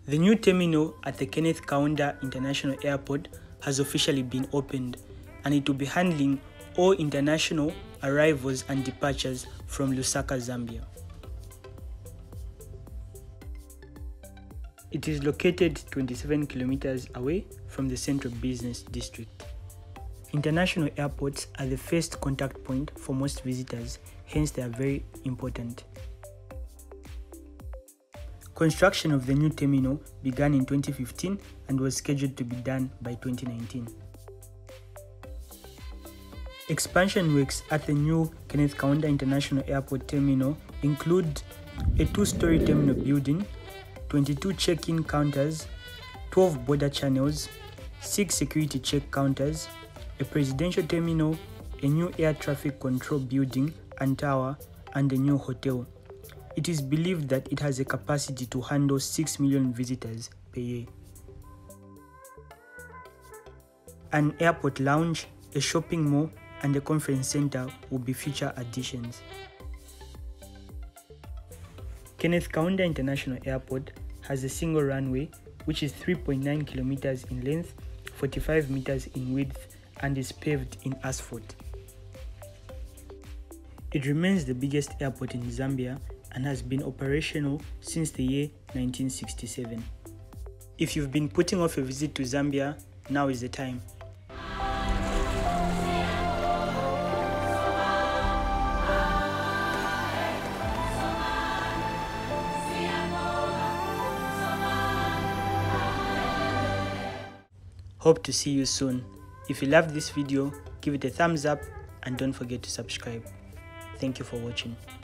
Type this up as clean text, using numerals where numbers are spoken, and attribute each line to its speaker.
Speaker 1: The new terminal at the Kenneth Kaunda International Airport has officially been opened, and it will be handling all international arrivals and departures from Lusaka, Zambia. It is located 27 kilometers away from the central business district. International airports are the first contact point for most visitors, hence they are very important. Construction of the new terminal began in 2015 and was scheduled to be done by 2019. Expansion works at the new Kenneth Kaunda International Airport terminal include a 2-story terminal building, 22 check-in counters, 12 border channels, 6 security check counters, a presidential terminal, a new air traffic control building and tower, and a new hotel. It is believed that it has a capacity to handle 6 million visitors per year. An airport lounge, a shopping mall, and a conference center will be future additions. Kenneth Kaunda International Airport has a single runway which is 3.9 kilometers in length, 45 meters in width, and is paved in asphalt. It remains the biggest airport in Zambia and has been operational since the year 1967. If you've been putting off a visit to Zambia, now is the time. Hope to see you soon. If you loved this video, give it a thumbs up and don't forget to subscribe. Thank you for watching.